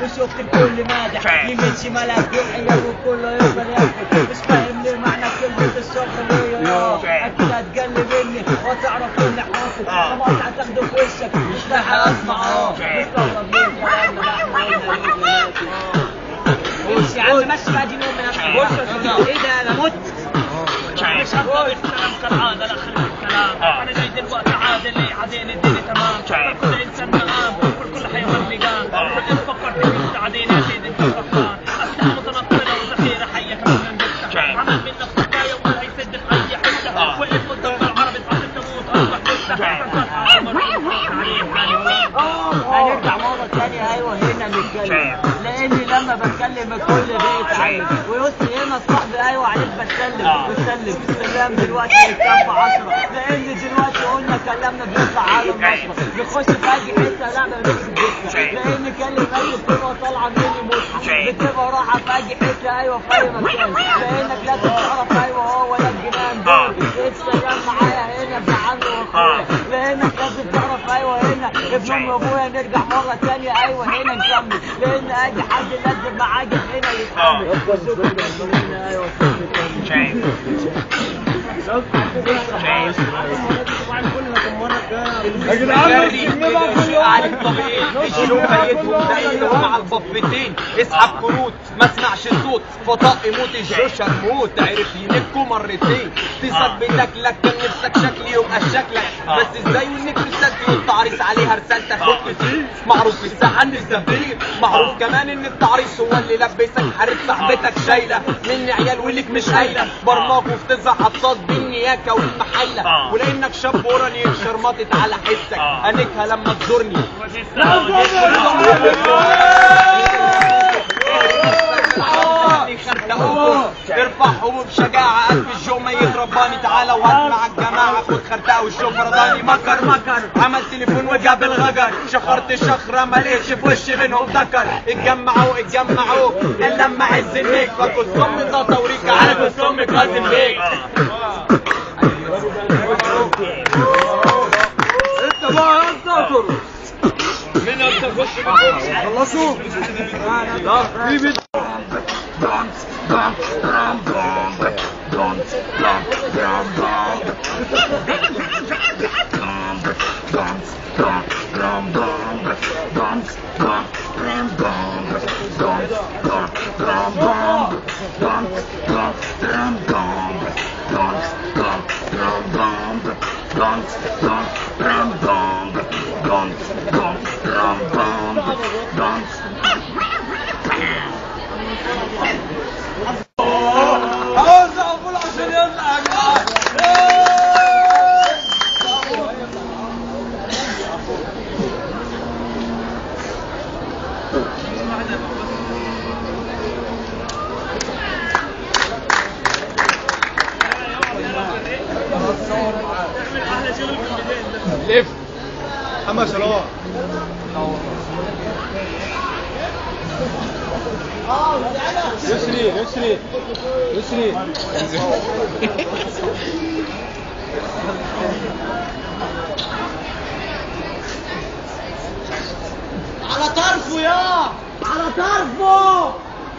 وشفت الكل مادح يمين شمال هتجمع وكله يفضل ياكل مش فاهم ليه معنى كلمة الشغل ليا اكيد هتجلي مني وتعرف اللي حاصل خلاص هتاخده في وشك مش لاحق اسمع مستغرب ليه كلامنا بص يا عم ماشي بقى دي نوم بص ايه ده انا مت مش هفضل الكلام كالعادة لا خلي الكلام انا جاي دلوقتي عادل ليه عادين الدنيا تمام كل انسان تمام كل حيوان لقام كل فكرت انت عادين اكيد انت غلطان اسلحة متنقلة وذخيرة حية كمان جثة عمل من نفسك حكاية ولا هيسد في اي حتة وقف قدام العرب تحط تموت اصبح هنرجع مرة تانية ايوه هنا نتكلم لاني لما بتكلم الكل بيتعلم ويوصي هنا صاحبي ايوه عليك بتسلم السلام دلوقتي يتكفى 10 لان دلوقتي قلنا كلامنا بيطلع عالم مصر بيخش في اي حته لا ما بنكسب لان كلمة اي بتبقى طالعه مني مصر بتبقى راحه في اي حته ايوه في اي مكان لانك لازم تعرف ايوه هو ولا الجنان دول السلام معايا هنا ابن عمي واخويا لانك لازم تعرف ايوه هنا ابن امي وابويا نرجع مره ثانيه ايوه هنا نكمل لان اي حد لازم معاك هنا يتحمل ايوه يا جدعان عليك طبيعي يشيلوا ميتهم زيهم على البفتين اسحب كروت ما اسمعش الصوت فطق يموت الجوش هتموت عرف ينكوا مرتين تثبتك لك كان نفسك شكلي يبقى شكلك بس ازاي والنك رسالتي والتعريس عليها رسالتك كنت فيه معروف في الساحه ان الزفير معروف كمان ان التعريس هو اللي لبسك حارس صاحبتك شايله مني عيال ولك مش قايله برماك وفتزع حطاط بالنياكه والمحايله ولانك شاب وراني شرمطت على حسك انكها لما تزورني ارفع حبوب شجاعة قلب الجومة يضرباني تعالى وهات مع الجماعة خد خرتاء والشوف رضاني مكر عمل تليفون وجاب الغجر شخرت الشخرة ملقتش في وشي منهم ذكر اتجمعوا الا لما عز النيك فاكل صم طاطا وريكا عارف الصم كازم بيك انت بقى انت مين انت تخش خلصوا لا حبيبي لف محمد صلاح يسري على طرفه على طرفه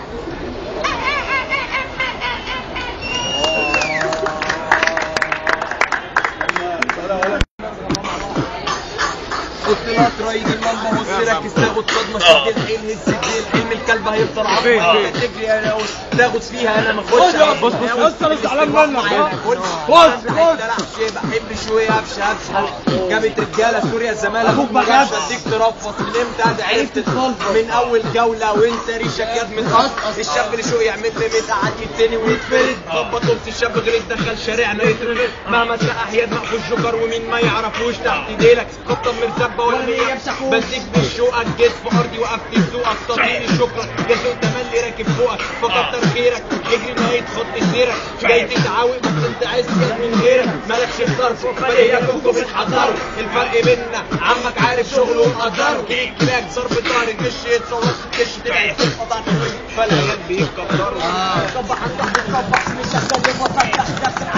قلت رايد اللمبه والسيرك تاخد صدمه شد الحين هز الديل حلم الكلب هيفضل عبيط تجري يا تاخد فيها انا ما اخدش بص زعلان منك بص بحب شويه هفشه جابت رجاله سوريا الزمالة ابوك ما جابش اديك ترفص من امتى عرفت تخلص من اول جوله وانت ريشك ياد متقص الشاب اللي شو يعمل لي متعدي التاني ويتفرد ظبط قلت الشاب غير دخل شارعنا يترفد مهما تلقى يد مقفول جوكر ومين ما يعرفوش تحت ايديلك خطه مرزبه ولا بديك بالشوقك جيت في ارضي وقفت ذوقك تعطيني شكرا يا ذوق تملي راكب فوقك فكتر خيرك اجري نهايه خط سيرك جاي تتعاوق بس انت عايز من غيرك مالكش الصرف فريقكم بتحضروا الفرق بيننا عمك عارف شغله ومقدره كلاك ضرب طار الكش يتصور الكش تبعد تتقطع فالعيال بيتكبروا صبح الصبح مش هسلم وفتح دخل عليك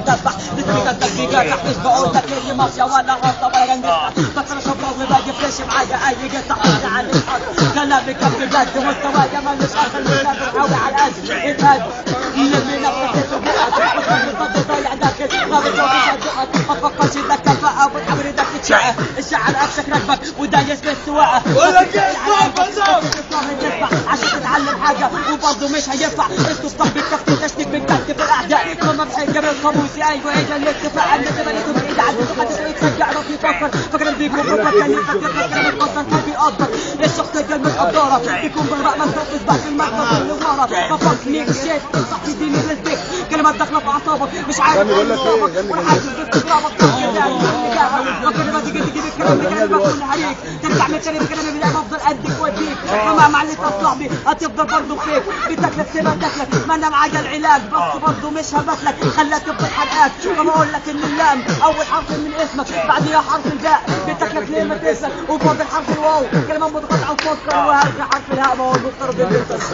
تذبح تسبيك التكبيكات تحتاج بقول لك اللي مافيا ولا غلطه ولا جنجستا بس انا شباب وما يفرقش معايا اي قطع على الحق كلامي كف بجد مستوايا ماليش اخر من حاول على قد الهد اللي نفسك ضايع داخل ما بتشوفش ما تفكرش انك كفاءة وتحاول انك تتشقى الشعر قفشك ركبك ودايس بالسواقة بقولك ايه اسمع عشان تتعلم حاجة وبرضه مش هينفع اسكت طب بالتفتيش تشتك بالكتف الاعداء لما بحكي بالقاموسي ايوه اجا الاتفاق ان تبنيته بعيد عنك محدش يتشجع راسي يفكر فاكر بيكون بفكر فاكر متقدر قلبي يقدر الشخصية المتقدرة بيكون بالرقم مفتوح بحث المحفظة اللي ورا ففك ليك شيت صح تديني رزقك كلمات داخلة في اعصابك مش عارف اعصابك والحاجة بتضربك فاكر ما تيجي تجيب الكلام اللي كلامي بكون عليك ترجع من كلامي اللي بفضل قدك واديك ومع معلش صاحبي هتفضل برضه فيك بتاكلك سيبها تاكلك ما انا معايا العلاج بس برضه مش هبتلك خلاك تفضل حرقاك فما اقول لك ان اللام اول حرف من اسمك بعديها حرف الباء بتاكلك ليه ما تسلك وفاضل حرف الواو كلمه متقطعه وتفكر وهرجع حرف الهاء ما هو المفترض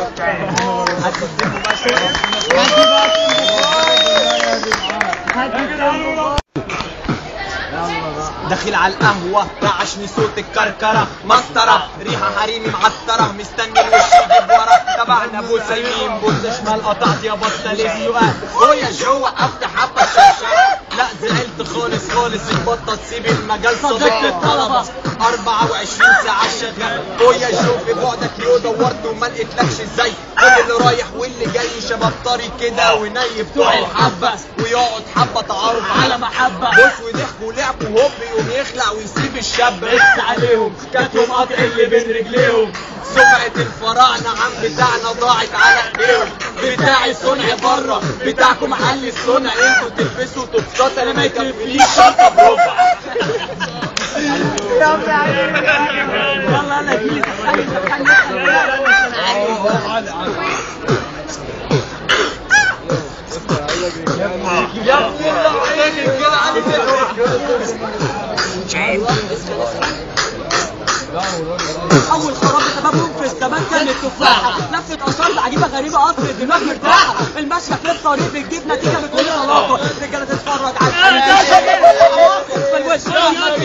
داخل على القهوة رعشني صوت الكركرة مسطرة ريحة حريمي معطرة مستني الوش يجيب ورا تبعنا بوسة يمين بوسة شمال قطعت يا بطة السؤال ويا جو وقفت حبة الشاشة لا زعلت خالص البطة تسيب المجال صديقة الطلبة 24 ساعة شغال ويا جو في بعدك يو دورت وما لقيتلكش ازاي كل اللي رايح واللي جاي شباب طري كده وناي بتوع الحبة ويقعد حبة تعارف على محبة بص وضحك ولعب وهوب يقوم يخلع ويسيب الشاب رس عليهم كاتهم قطع اللي بين رجليهم سمعة الفراعنة عم بتاعنا ضاعت على ايديهم بتاعي صنع بره بتاعكم علي الصنع انتوا تلبسوا تبسط انا ما يكفيليش شنطة بربع والله انا جيت اول خراب سببهم في الزمان كان التفاحه لفت اشارب عجيبه غريبه قصر الدماغ مرتاحه المشهد في الطريق بتجيب نتيجه بكل طلاقه رجاله تتفرج على فالوش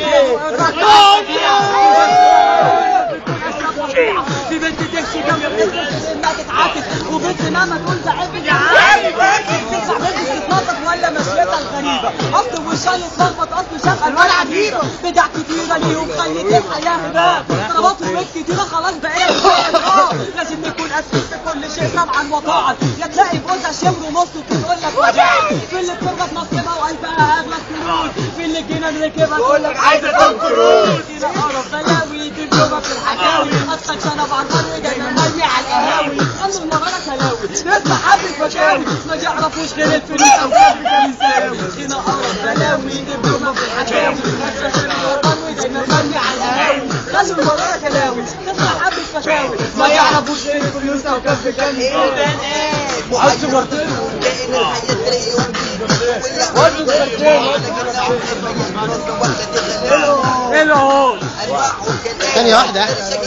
في بنت تمشي جنب انها تتعاكس وبنت ماما تقول زعلت يا عم تسمع بنت تتنطط ولا مشيتها الغريبه اصل وشها يتلخبط اصل شقه ولا عجيبه بدع كتيره ليهم خليت الحياه هباب طلبات وبيت كتيره خلاص بقيت لازم تكون اسيس في كل شيء طبعا وطاعا يا تلاقي جوزها شمر ونص وتقول لك وجعت في اللي بتربط نصيبها وقلبها اغلى الكروت في اللي جينا نركبها تقول لك عايزه تنكروت كده قرف بلاوي تجربه في الحكاوي اصلك شنب عربان وجاي مرمي على القهاوي قالوا المراره كلاوي نسمع حبه فكاوي ما يعرفوش غير الفلوس او يساوي هنا قرف بلاوي تجربه في الحكاوي اصلك شنب عربان وجاي مرمي على القهاوي قالوا المراره كلاوي نسمع حبه فكاوي ما يعرفوش غير الفلوس او كف كام وعايز مرتين ثانية واحدة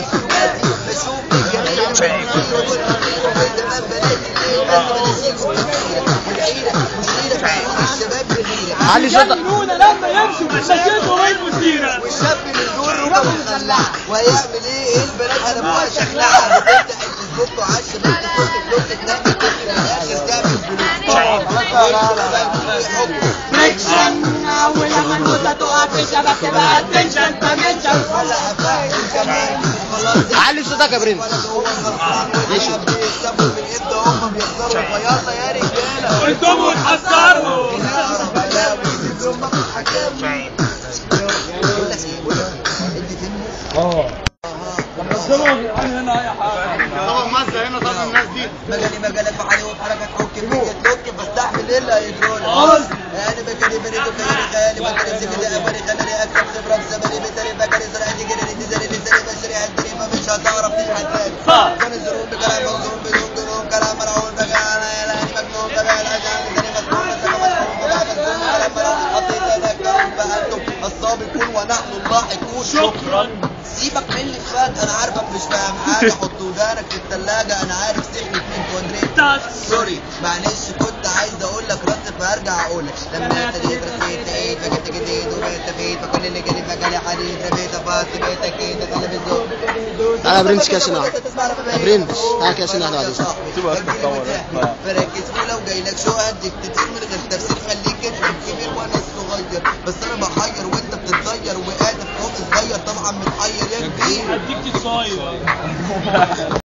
علي صوتك لما يمشوا شكيته وين مثيرة والشاب من دور ربع مخلعة وهيعمل ايه البنات انا ابوها شكلها بتفتح الفيسبوك وعلى الشباب تفوت تنقي في الاخر تعمل فريكشن ولما النوتة تقع في الشباب تبقى اتنشن تمنشن علي صوتك يا برنس ماشي بيكسبوا من امتى هم بيخسروا بياضة يا رجالة انتم وتحسروا طبعا مزة هنا طبعا الناس دي مجالي بحالي وبحركة حوك كمية لوك بستحمل ايه اللي هيجروني انا بكالي بني تخيلي خيالي بكالي سكتي اماني خلاني اكسب خبرة بزمني مثالي بكالي زرعتي جري نزالي لساني بشري عندني ما مش هتعرف تتحداني كان الزروب بكلام مظلوم بدون جنون كلام مرعون بقى انا يلاني مجنون بقى العجان مثالي مسؤول مسألة مسؤول بقى مسؤول كلام مرعون حطيت انا كلام بقى انتم السابقون ونحن اللاحقون شكرا سيبك من اللي فات انا عارفك مش فاهم حاجه حط ودانك في الثلاجه انا عارف سحنك من كوادريت سوري معلش كنت عايز اقول لك رد فارجع اقول لك لما ابتديت رسيت لقيت فجبت جديد وبقيت فيت فكل اللي جالي فجالي حديد رميت فاص بقيت اكيد انا بالذوق. تعالى يا برنس كاس واحد يا برنس تعالى كاس واحد بعد فركز ولو جاي لك شو هديك كتير من غير تفسير خليك افهم كبير وانا صغير بس انا بحير وانت بتتغير وقاعد في صوت صغير طبعا متحير يا كبير اديك تصاير